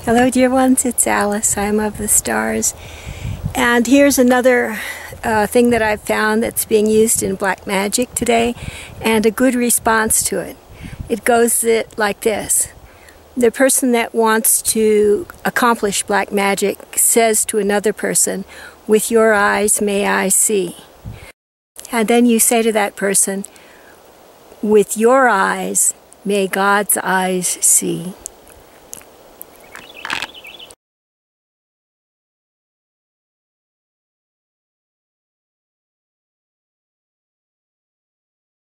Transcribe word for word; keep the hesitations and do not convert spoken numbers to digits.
Hello dear ones, it's Alice. I'm of the stars. And here's another uh, thing that I've found that's being used in black magic today, and a good response to it. It goes it like this. The person that wants to accomplish black magic says to another person, "With your eyes may I see." And then you say to that person, "With your eyes may God's eyes see."